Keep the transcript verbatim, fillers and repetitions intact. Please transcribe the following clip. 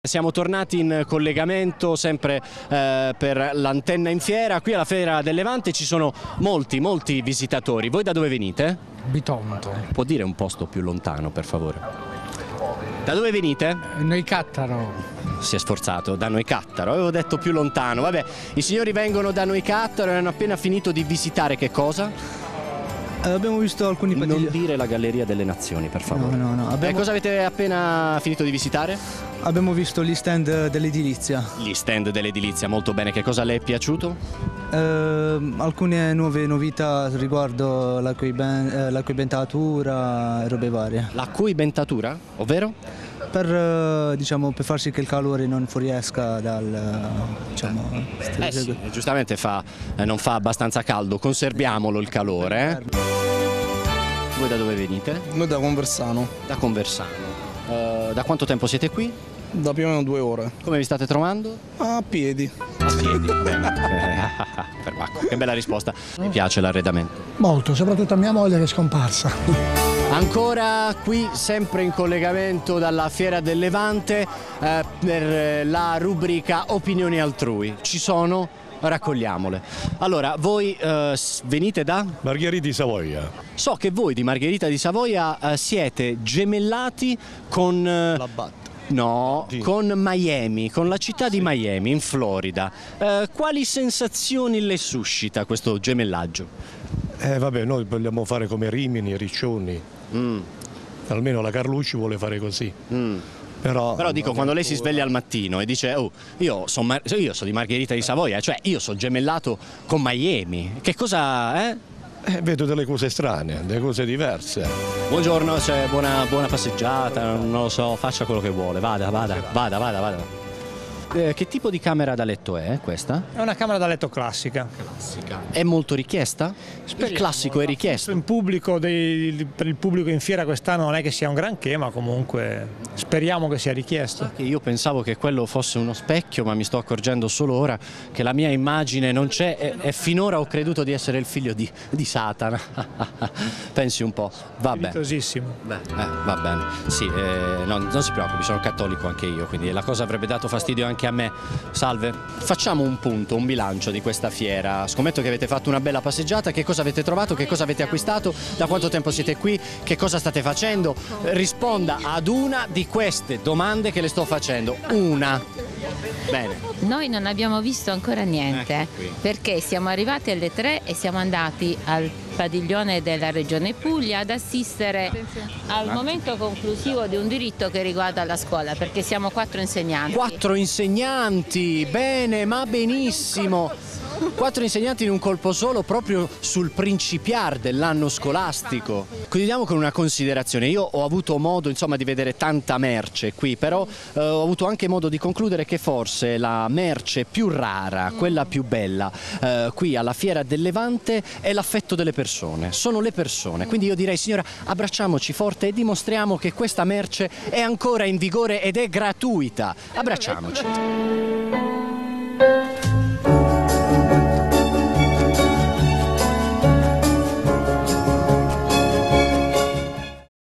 Siamo tornati in collegamento sempre eh, per l'antenna in fiera. Qui alla Fiera del Levante ci sono molti, molti visitatori. Voi da dove venite? Bitonto. Può dire un posto più lontano, per favore? Da dove venite? Noi Cattaro. Si è sforzato, da Noicattaro. Avevo detto più lontano. Vabbè, i signori vengono da Noicattaro e hanno appena finito di visitare che cosa? Eh, abbiamo visto alcuni Non padiglioni. dire la Galleria delle Nazioni, per favore. No, no, no. Abbiamo... E cosa avete appena finito di visitare? Abbiamo visto gli stand dell'edilizia. Gli stand dell'edilizia, molto bene. Che cosa le è piaciuto? Eh, alcune nuove novità riguardo la, coiben- eh, la coibentatura e robe varie. La coibentatura, ovvero? Per, eh, diciamo, per far sì che il calore non fuoriesca dal... eh, diciamo, Eh sì, giustamente fa, eh, non fa abbastanza caldo, conserviamolo il calore. Eh? Voi da dove venite? Noi da Conversano, Da Conversano. Eh, da quanto tempo siete qui? da più o meno due ore. Come vi state trovando? A piedi. A piedi. Bene. Perbacco, che bella risposta. Mi piace l'arredamento. Molto, soprattutto a mia moglie che è scomparsa. Ancora qui, sempre in collegamento dalla Fiera del Levante, eh, per la rubrica Opinioni altrui. Ci sono? Raccogliamole. Allora, voi eh, venite da? Margherita di Savoia. So che voi di Margherita di Savoia eh, siete gemellati con... eh, La Bat. No, Sì. con Miami, con la città di Miami, in Florida. Eh, quali sensazioni le suscita questo gemellaggio? Eh vabbè, noi vogliamo fare come Rimini, Riccioni. Mm, Almeno la Carlucci vuole fare così. mm. Però, Però dico, quando lei si sveglia al mattino e dice oh, io sono io so di Margherita di Savoia, cioè io sono gemellato con Miami, che cosa, eh? eh, vedo delle cose strane, delle cose diverse. Buongiorno, cioè, buona, buona passeggiata, non lo so, faccia quello che vuole, vada, vada, vada, vada, vada. Eh, che tipo di camera da letto è questa? È una camera da letto classica. È molto richiesta? Il classico è richiesto. In pubblico dei- per il pubblico in fiera quest'anno non è che sia un granché, ma comunque speriamo che sia richiesto. Io pensavo che quello fosse uno specchio, ma mi sto accorgendo solo ora che la mia immagine non c'è e, e finora ho creduto di essere il figlio di, di Satana. Pensi un po', va bene. Spirituosissimo. Beh, eh, va bene. Sì, eh, no, non si preoccupi, sono cattolico anche io, quindi la cosa avrebbe dato fastidio anche a me. Salve, facciamo un punto, un bilancio di questa fiera. Scommetto che avete fatto una bella passeggiata. Che cosa avete trovato? Che cosa avete acquistato? Da quanto tempo siete qui? Che cosa state facendo? Risponda ad una di queste domande che le sto facendo. Una. Bene. Noi non abbiamo visto ancora niente, Ecco qui. perché siamo arrivati alle tre e siamo andati al padiglione della Regione Puglia ad assistere al momento conclusivo di un diritto che riguarda la scuola, perché siamo quattro insegnanti. Quattro insegnanti, bene, ma benissimo. Quattro insegnanti in un colpo solo proprio sul principiare dell'anno scolastico. Chiudiamo con una considerazione. Io ho avuto modo insomma di vedere tanta merce qui, però eh, ho avuto anche modo di concludere che forse la merce più rara, quella più bella eh, qui alla Fiera del Levante è l'affetto delle persone, sono le persone. Quindi io direi, signora, abbracciamoci forte e dimostriamo che questa merce è ancora in vigore ed è gratuita. Abbracciamoci.